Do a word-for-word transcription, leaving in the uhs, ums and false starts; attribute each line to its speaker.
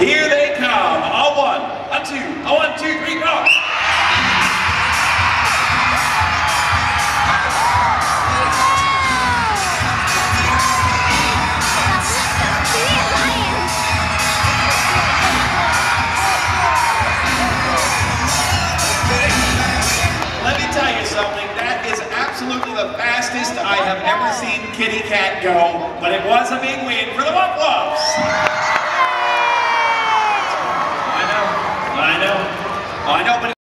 Speaker 1: Here they come. A one, a two, a one, two, three, go. Let me tell you something. That is absolutely the fastest I have ever seen Kitty Cat go, but it was a big win for the Whoop Whoops. I know, I know, I know, but